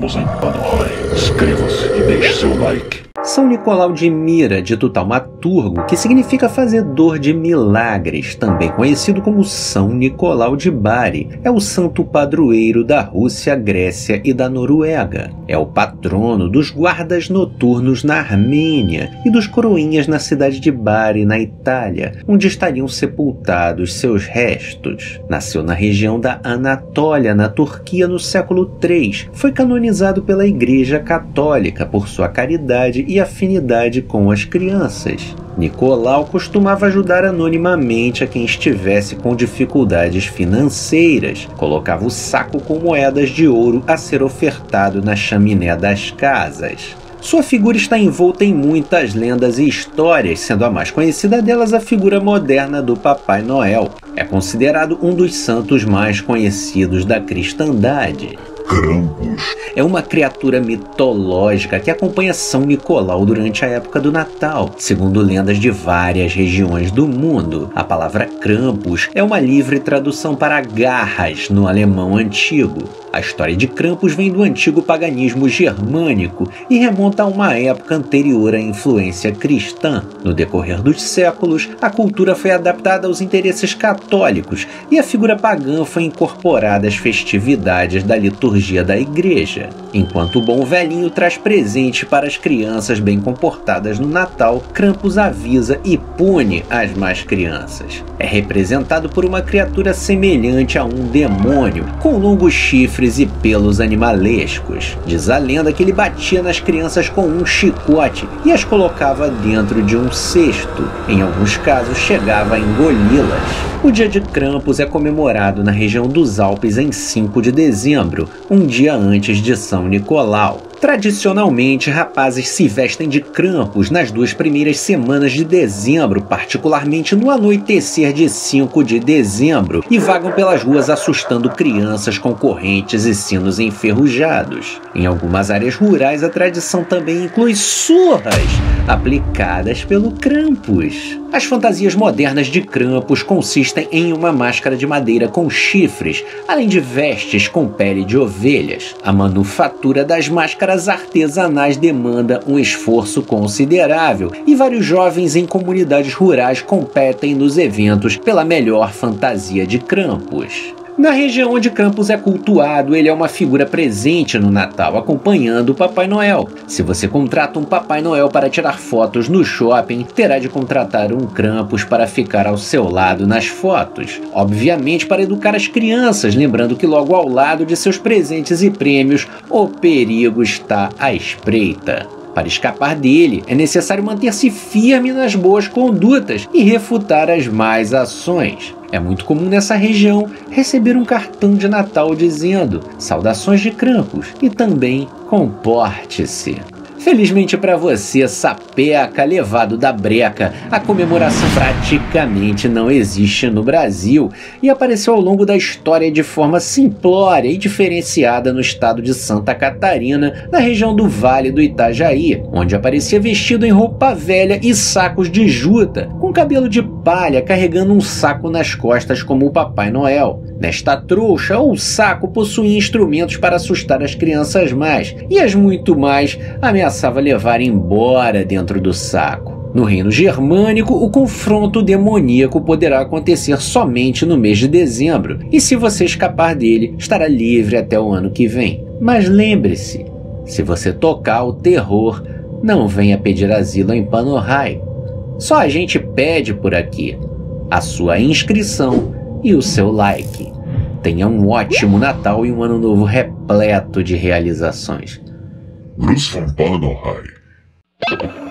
Estamos em Panorai. Inscreva-se e deixe seu like. São Nicolau de Mira, dito taumaturgo, que significa fazedor de milagres, também conhecido como São Nicolau de Bari, é o santo padroeiro da Rússia, Grécia e da Noruega. É o patrono dos guardas noturnos na Armênia e dos coroinhas na cidade de Bari, na Itália, onde estariam sepultados seus restos. Nasceu na região da Anatólia, na Turquia, no século III. Foi canonizado pela Igreja Católica por sua caridade e afinidade com as crianças. Nicolau costumava ajudar anonimamente a quem estivesse com dificuldades financeiras. Colocava o saco com moedas de ouro a ser ofertado na chaminé das casas. Sua figura está envolta em muitas lendas e histórias, sendo a mais conhecida delas a figura moderna do Papai Noel. É considerado um dos santos mais conhecidos da cristandade. Krampus é uma criatura mitológica que acompanha São Nicolau durante a época do Natal, segundo lendas de várias regiões do mundo. A palavra Krampus é uma livre tradução para garras no alemão antigo. A história de Krampus vem do antigo paganismo germânico e remonta a uma época anterior à influência cristã. No decorrer dos séculos, a cultura foi adaptada aos interesses católicos e a figura pagã foi incorporada às festividades da liturgia da igreja. Enquanto o bom velhinho traz presente para as crianças bem comportadas no Natal, Krampus avisa e pune as más crianças. É representado por uma criatura semelhante a um demônio, com longos chifres e pelos animalescos. Diz a lenda que ele batia nas crianças com um chicote e as colocava dentro de um cesto. Em alguns casos, chegava a engoli-las. O dia de Krampus é comemorado na região dos Alpes em 5 de dezembro, um dia antes de São Nicolau. Tradicionalmente, rapazes se vestem de Krampus nas 2 primeiras semanas de dezembro, particularmente no anoitecer de 5 de dezembro, e vagam pelas ruas assustando crianças com correntes e sinos enferrujados. Em algumas áreas rurais, a tradição também inclui surras aplicadas pelo Krampus. As fantasias modernas de Krampus consistem em uma máscara de madeira com chifres, além de vestes com pele de ovelhas. A manufatura das máscaras artesanais demanda um esforço considerável e vários jovens em comunidades rurais competem nos eventos pela melhor fantasia de Krampus. Na região onde Krampus é cultuado, ele é uma figura presente no Natal, acompanhando o Papai Noel. Se você contrata um Papai Noel para tirar fotos no shopping, terá de contratar um Krampus para ficar ao seu lado nas fotos. Obviamente para educar as crianças, lembrando que logo ao lado de seus presentes e prêmios, o perigo está à espreita. Para escapar dele, é necessário manter-se firme nas boas condutas e refutar as más ações. É muito comum nessa região receber um cartão de Natal dizendo "Saudações de Krampus" e também "Comporte-se". Felizmente para você, sapeca levado da breca, a comemoração praticamente não existe no Brasil e apareceu ao longo da história de forma simplória e diferenciada no estado de Santa Catarina, na região do Vale do Itajaí, onde aparecia vestido em roupa velha e sacos de juta, com cabelo de palha carregando um saco nas costas como o Papai Noel. Nesta trouxa ou saco possuía instrumentos para assustar as crianças más e as muito mais ameaçava levar embora dentro do saco. No reino germânico, o confronto demoníaco poderá acontecer somente no mês de dezembro, e se você escapar dele, estará livre até o ano que vem. Mas lembre-se, se você tocar o terror, não venha pedir asilo em Panorai. Só a gente pede por aqui a sua inscrição e o seu like. Tenha um ótimo Natal e um ano novo repleto de realizações. Luz von Panorai.